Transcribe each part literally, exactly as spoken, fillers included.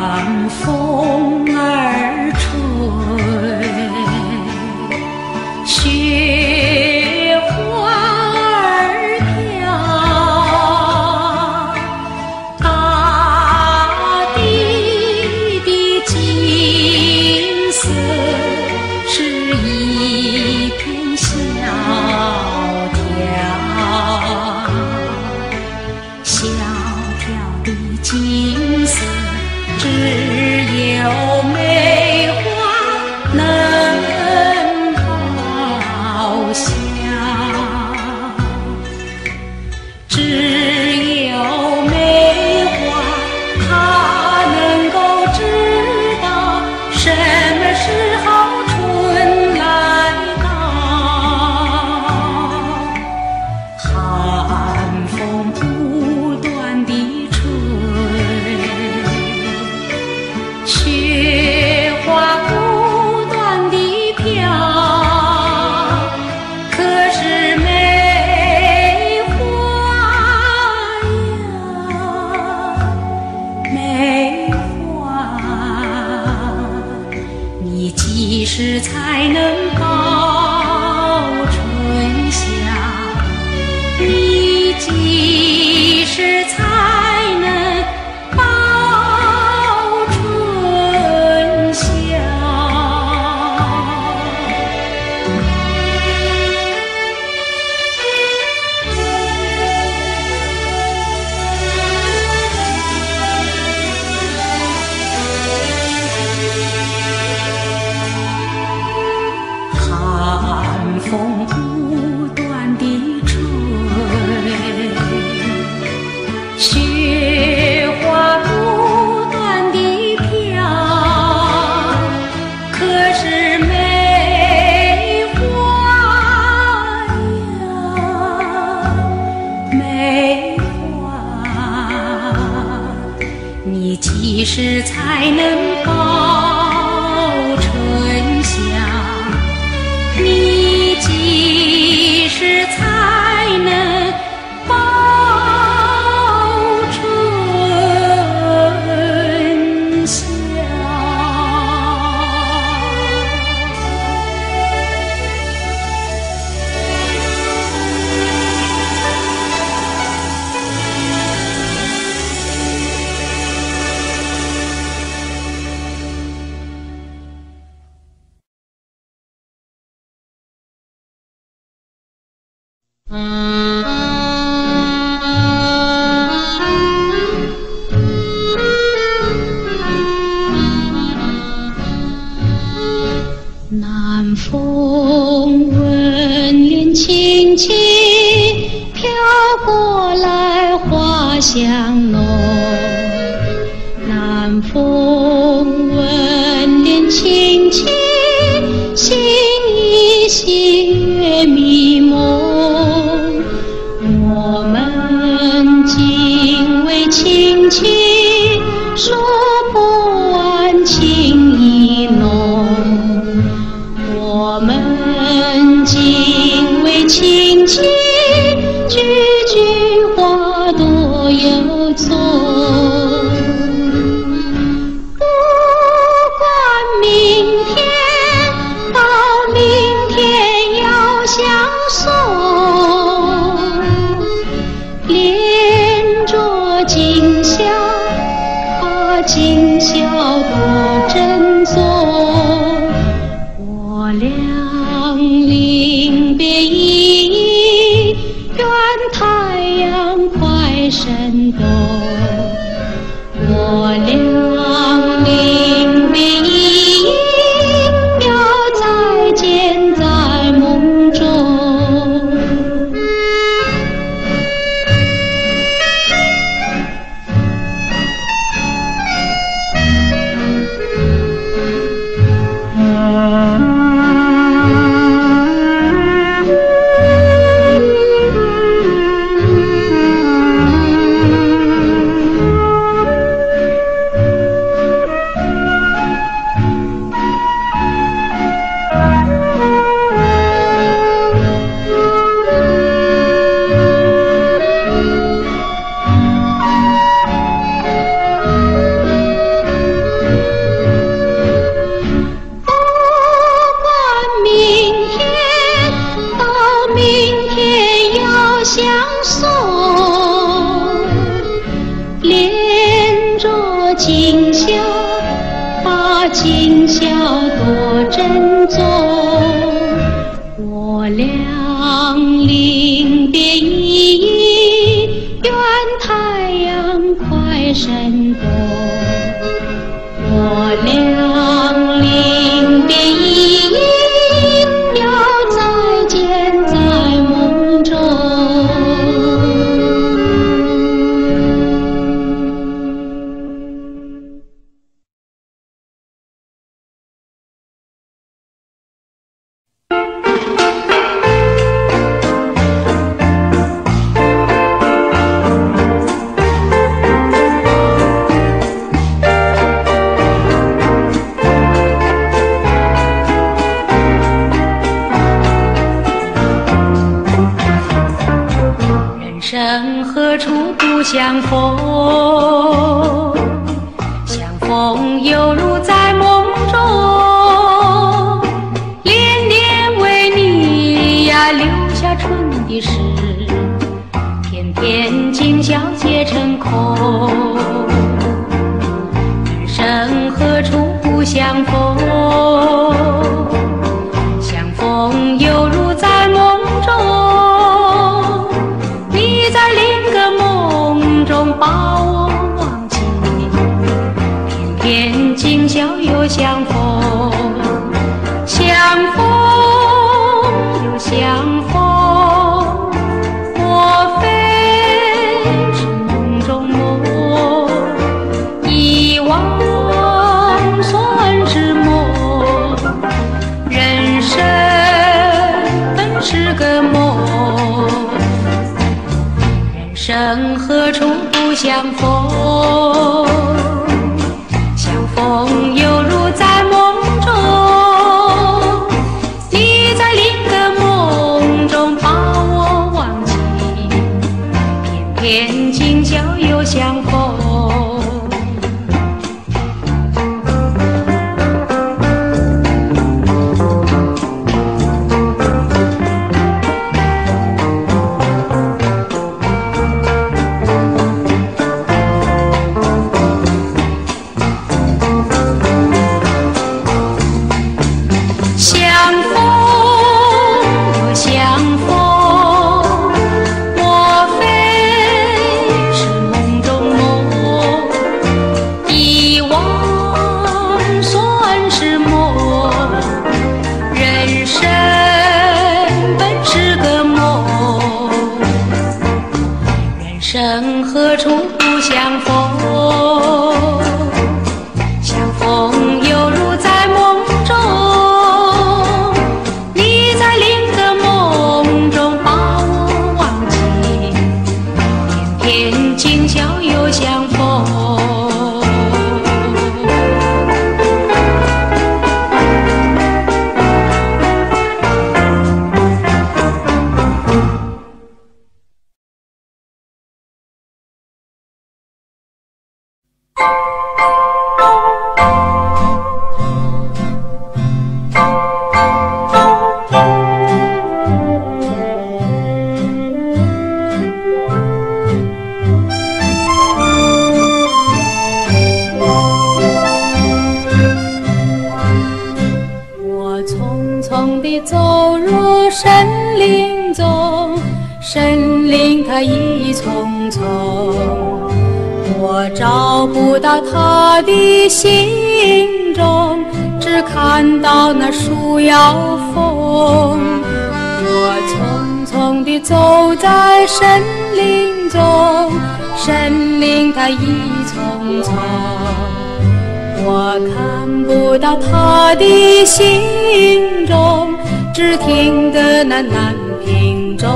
寒风儿吹，雪花儿飘，大地的景色是一片萧条，萧条的景色只有梅花能报晓，只有梅花它能够知道什么时候春来到，寒风不断地吹，雪花不断地飘，可是梅花呀，梅花，你几时才能报春晓？你几时才能报春晓？寒风不断地吹，雪花不断地飘，可是梅花呀，梅花，你几时才能报春晓？你几时才能报春晓？南风吻脸轻轻飘过来，花香浓。南风吻脸轻轻，心依稀月迷蒙。我们紧偎亲亲，说不完情意浓。我们紧偎亲亲，句句话多由衷。不管明天到明天要相送，连着今宵，可今宵多珍重。我俩临别依依，愿太阳快升东。我俩临别依依，要再见在梦中。 连着今宵，把今宵多珍重。我俩临别依依，愿太阳快升东。我俩临别依依，要再见在梦中。何处不相逢？相逢犹如在梦中，恋恋为你呀留下春的诗，偏偏今宵结成空。人生何处不相逢？相逢犹如在梦中，你在另个梦中把我忘记，偏偏今宵又相逢，相逢又相逢，莫非是梦中梦，遗忘算是梦，人生本是个梦，生何处不相逢？相逢犹如在梦中，你在另个梦中把我忘记，偏偏今宵又相逢。生何处不相逢？相逢犹如在梦中，你在另个梦中把我忘记，偏偏今宵又相逢。我匆匆地走入森林中，森林它一丛丛，我找不到他的行踪，只看到那树摇风。我匆匆地走在森林中，森林它一丛丛，我看不到他的行踪，只听得那南屏钟。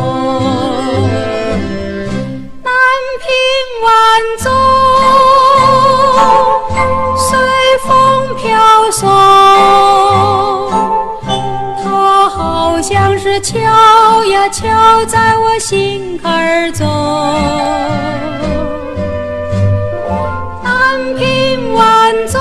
南屏晚钟随风飘送，它好像是敲呀敲在我心坎中。南屏晚钟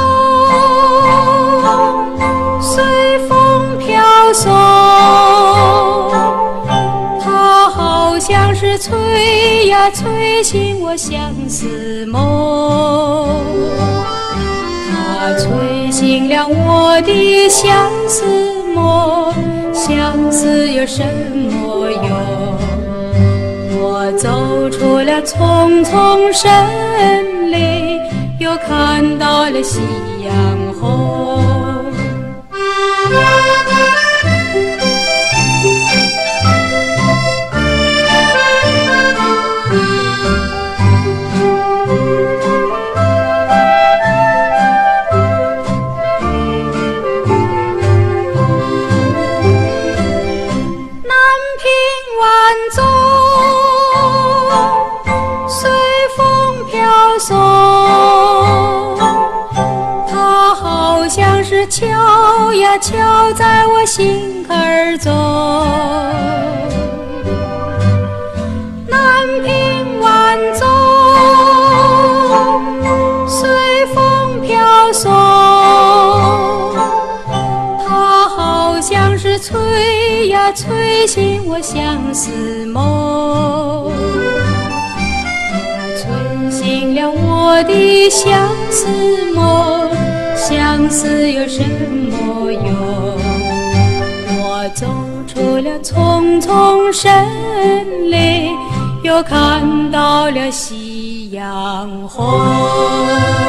随风飘送，它好像是吹呀呀催醒我相思梦，它催醒了我的相思梦，相思有什么用？我走出了丛丛森林，又看到了夕阳红。敲呀敲在我心坎儿中，南屏晚钟随风飘送，它好像是催呀催醒我相思梦，它催醒了我的相思梦，相思有什么用？我走出了丛丛森林，又看到了夕阳红。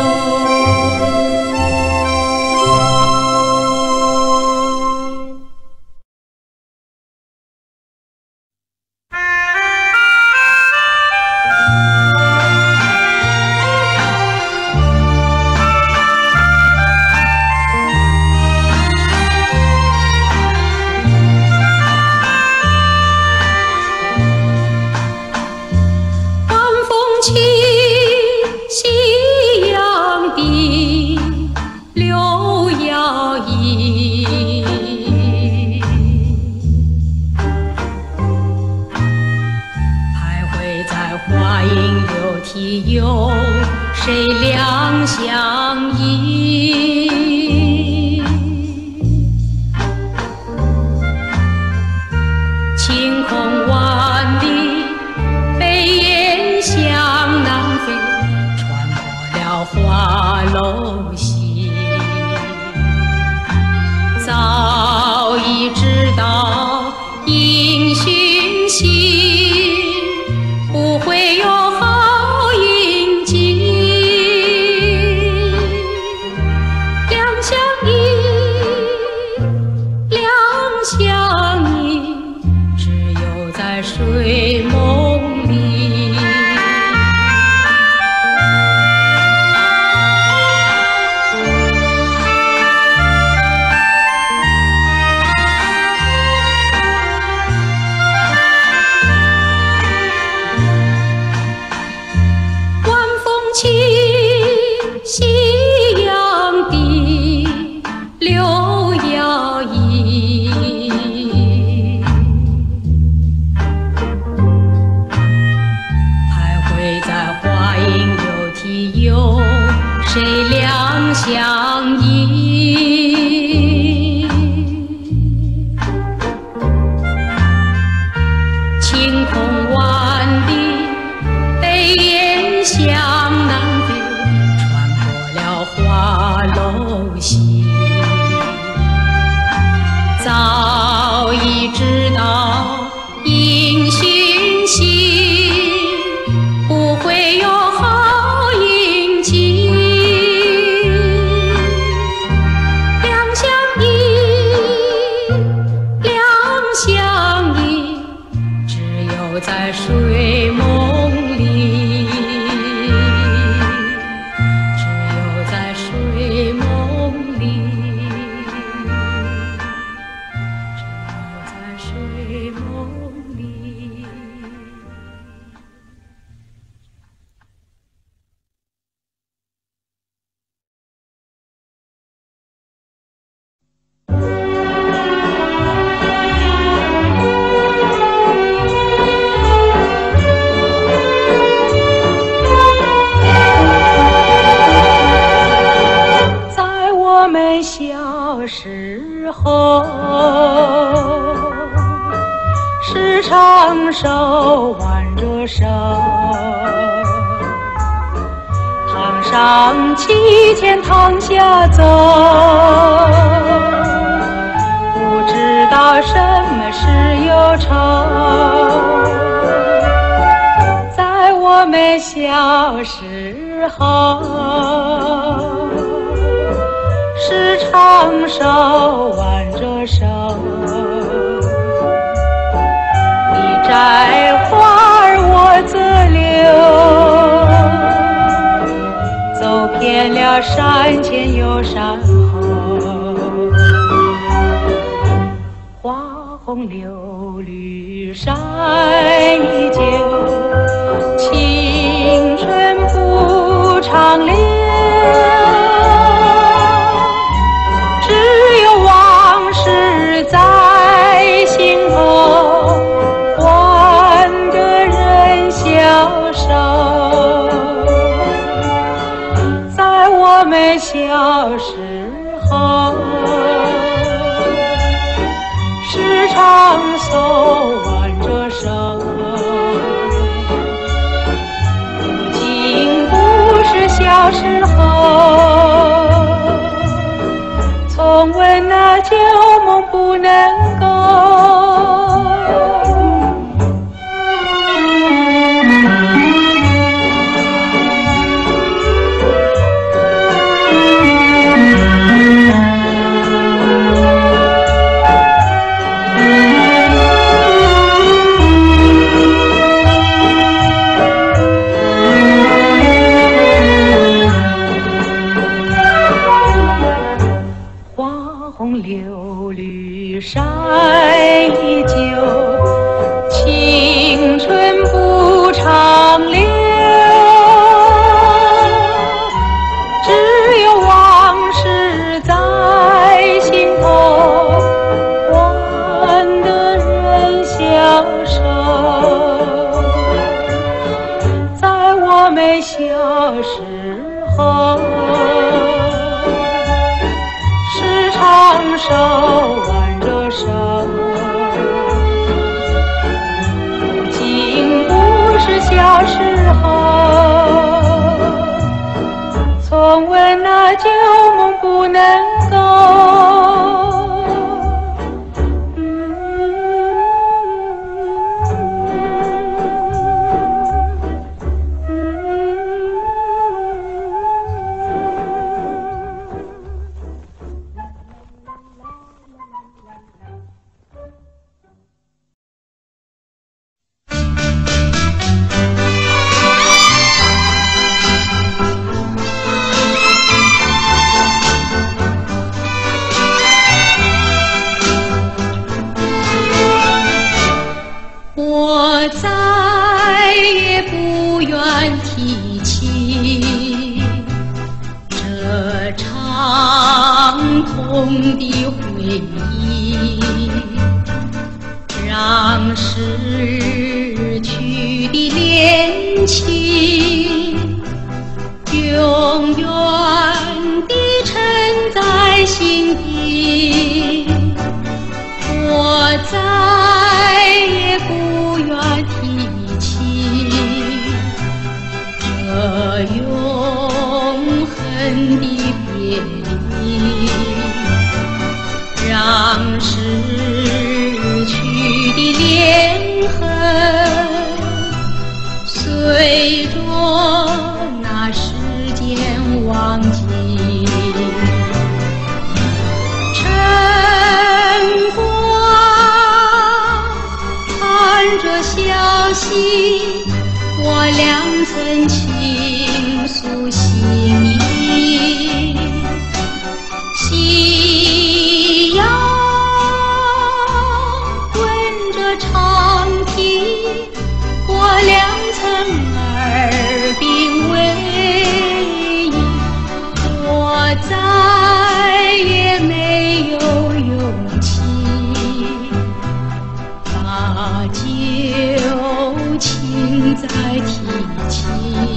有谁两相依？晴空万里，飞燕向南飞，穿过了花楼溪。早已知道因循行，不会有好运气。两相依，两相依，只有在睡梦里。起夕阳的柳摇曳，徘徊在花影流涕，有谁两相依？晴空万里，飞燕向花楼溪，早已知道因循行，不会有好运气。两相依，两相依，只有在睡梦里。睡梦里，只有在睡梦里。我们小时候，时常手挽着手， 上七千趟下走，不知道什么是忧愁。在我们小时候，是长手挽着手，你摘花儿我则留，走遍了山前又山后，花红柳绿山依旧，青春不长留，只有往事在心头，换个人消瘦。在我们小时候，是长手挽着手，如今不是小时候，重温那旧梦不能够。柳绿山依旧，青春不长留，只有往事在心头，换得人消瘦。在我们小时候，长手挽着手，如今不是小时候，重温那旧梦不能够。我再也不愿提起这长空的回忆，让逝去的恋情永远地沉在心底。我再也不愿提起这永恒的别离，让逝去的恋痕随着那时间忘记。晨光看着消息，我俩曾倾诉心意。夕阳吻着长堤，我俩曾耳鬓微依。我再也没有勇气把旧情再提起，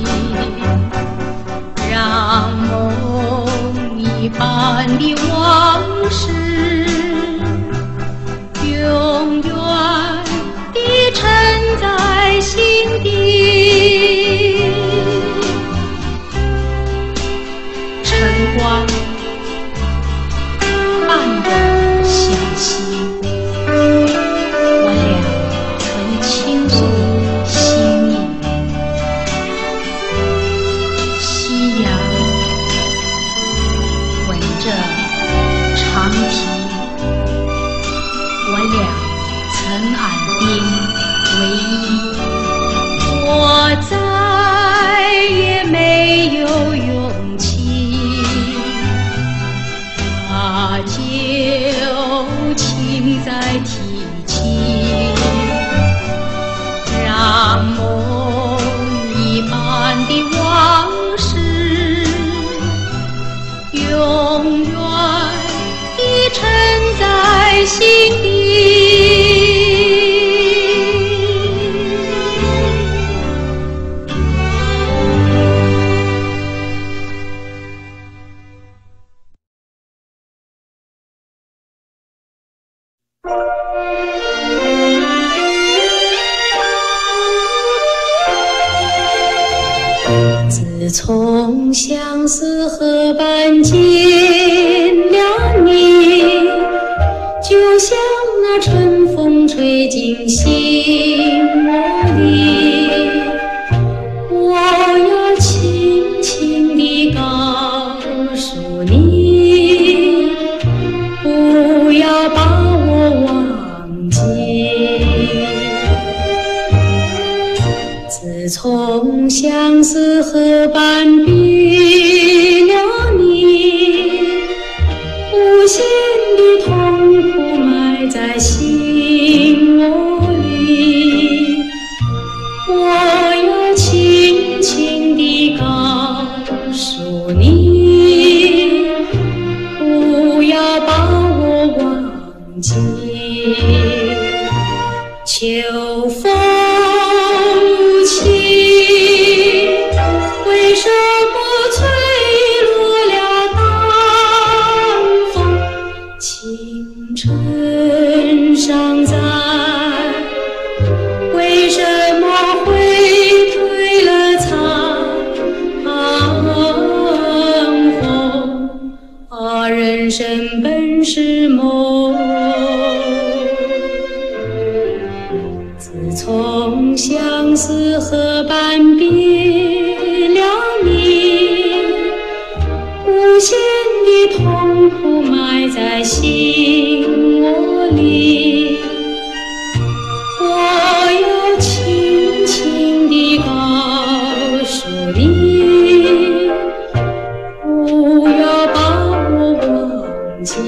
让梦一般的往事永远地沉在心底。 在心底。自从相思河畔见了你，就像那春风吹进心窝里，我要轻轻地告诉你，不要把我忘记。自从相思河畔别了你，无限的痛苦埋在心窝里，我要轻轻地告诉你，不要把我忘记。秋风无情，为什么吹落了当风？青春尚在，为什么会褪了残红？啊，人生本是梦。自从相思河畔别了你，无限的痛苦埋在心窝里，我要轻轻地告诉你，不要把我忘记。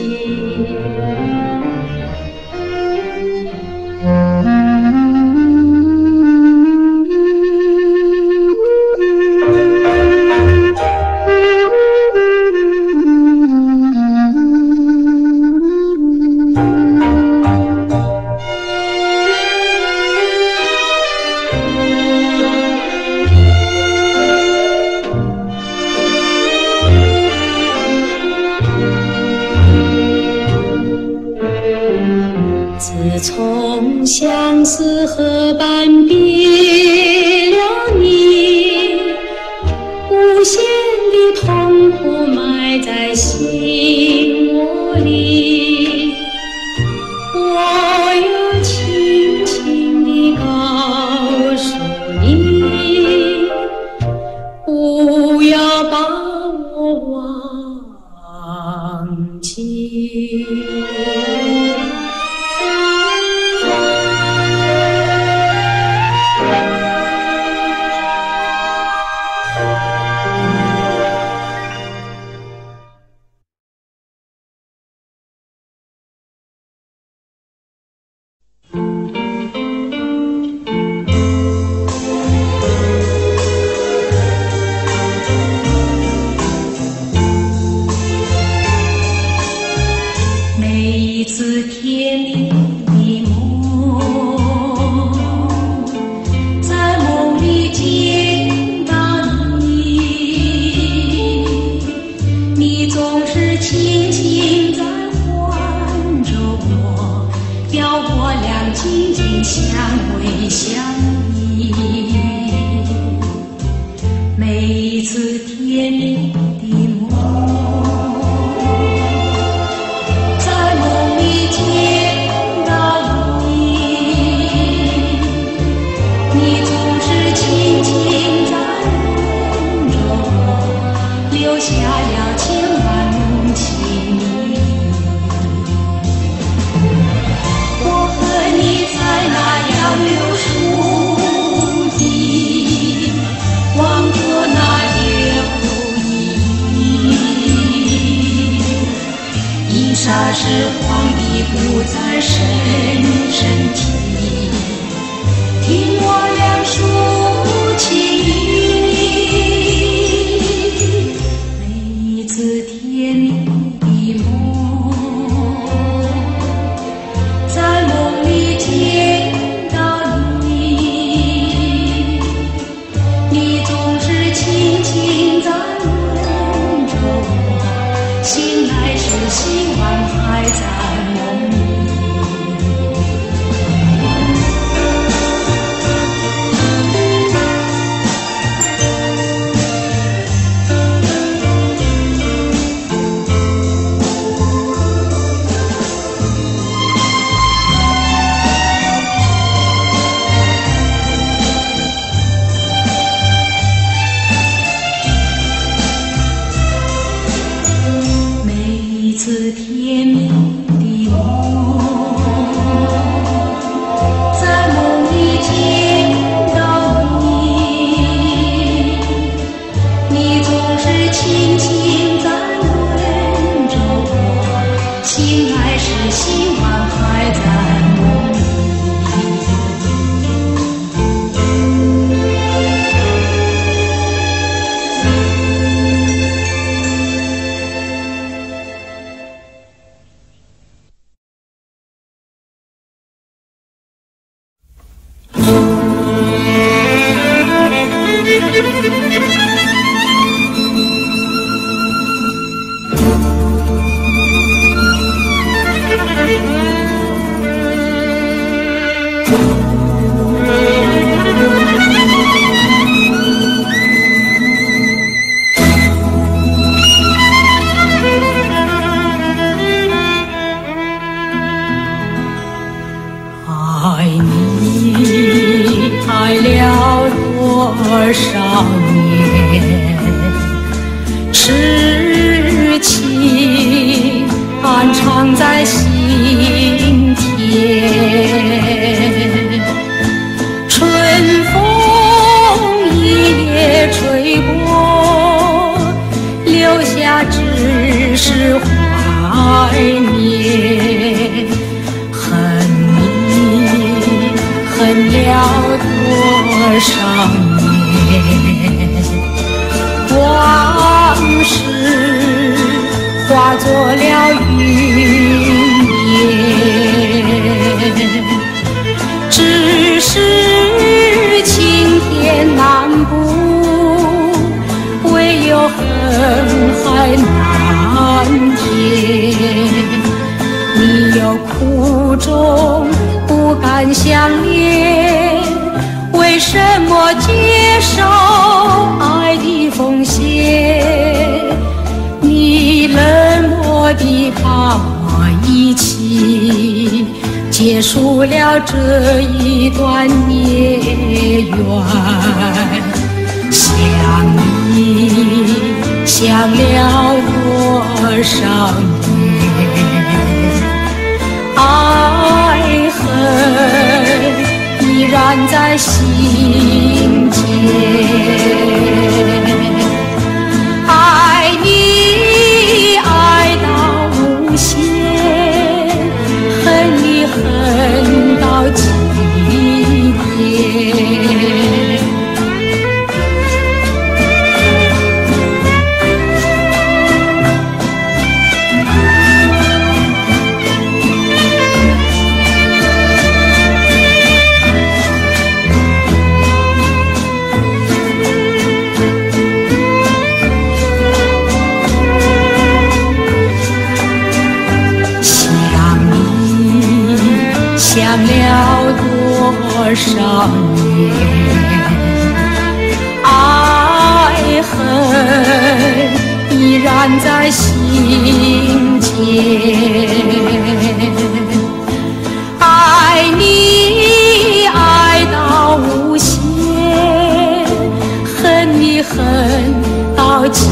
自从相思河畔别了你，无限的痛苦埋在心窝里，我要轻轻地告诉你，不要把我忘记。 霎时光已不再深深听，听我俩抒情意，每一次甜蜜的梦， 希望还在梦里。甜蜜的梦，在梦里见到你，你总是轻轻在问着我，情还是希望还在梦里。爱你爱了多少年，痴情暗藏在心田。春风一夜吹过，留下只是怀念。恨了多少年，往事化作了云烟，只是青天难补，唯有恨海难填。你有苦衷不敢相恋，为什么接受爱的奉献？你冷漠地把我遗弃，结束了这一段孽缘。想你想了多少年，爱恨依然在心间。爱你爱到无限，恨你恨到极点。想了多少年，爱恨依然在心间。爱你爱到无限，恨你恨到极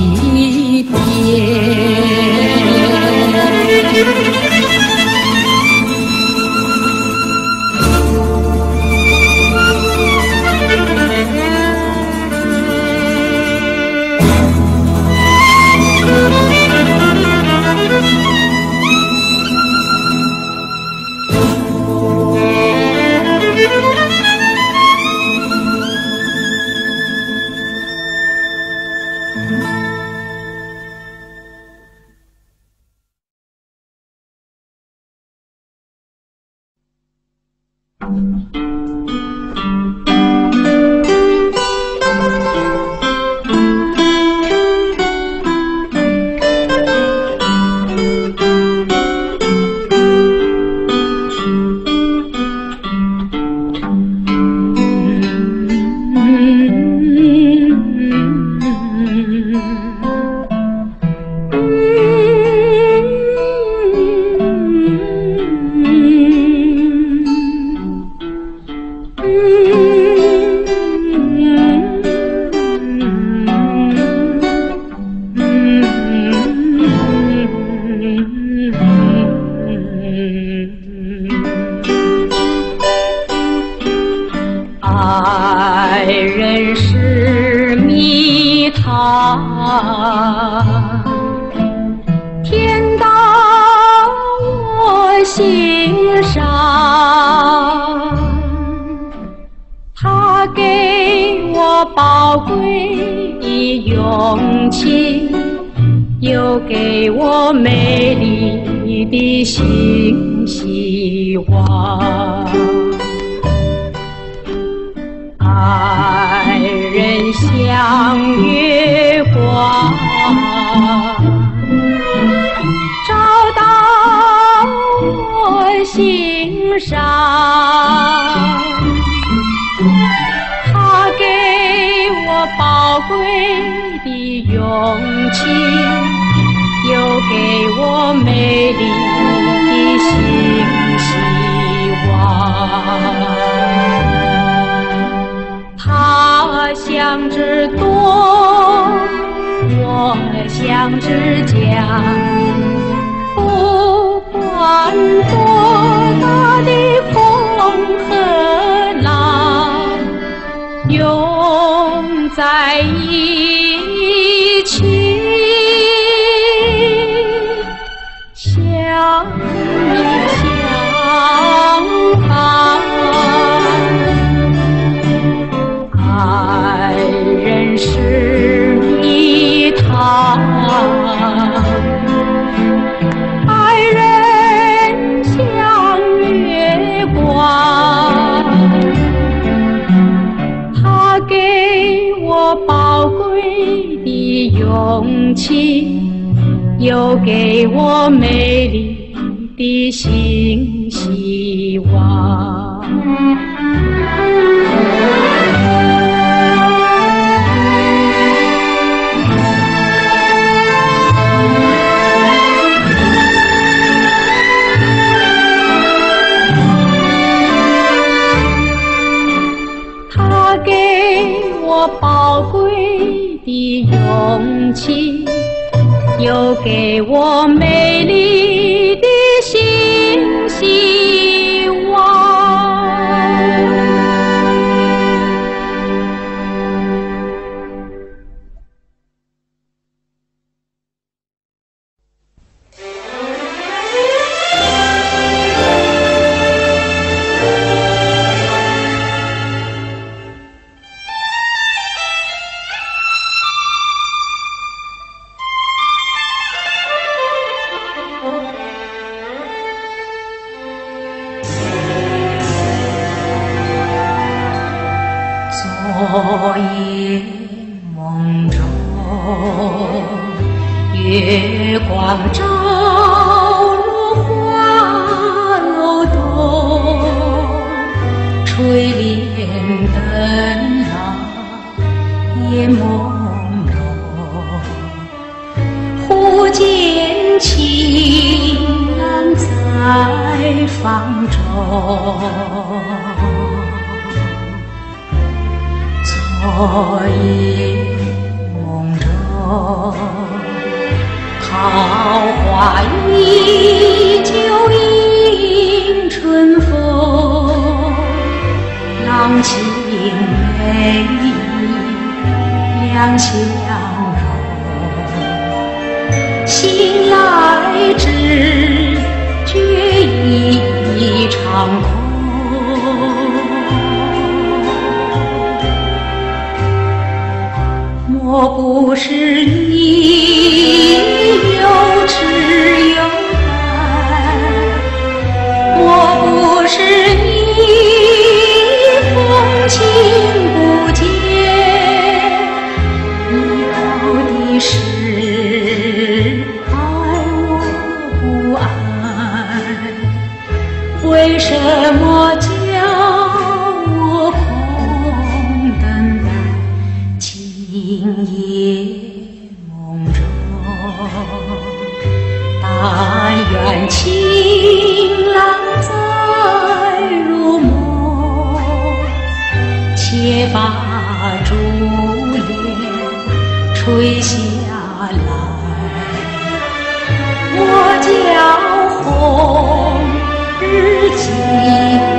点。 爱人是蜜糖，甜到我心上。它给我宝贵的勇气，又给我美丽的新希望。爱人像月光，照到我心上。它给我宝贵的勇气，又给我美丽的新希望。它像只舵，我像只桨，不管多大的风和浪，拥在一起，相依相伴。爱人是蜜糖，爱人像月光，它给我宝贵的勇气，又给我美丽的新希望。它给我宝贵的勇气，又给我美丽的新希望。昨夜梦中，月光照入花楼洞，垂帘灯朗夜朦胧，忽见情郎在房中。昨夜梦中，桃花依旧迎春风，郎情妹意两相融，醒来只觉一场空。莫不是你有痴有爱，莫不是你风情不减，你到底是爱我不爱？为什么叫我空等待？今夜梦但愿情郎再入梦，且把珠帘垂下来。我叫红日记。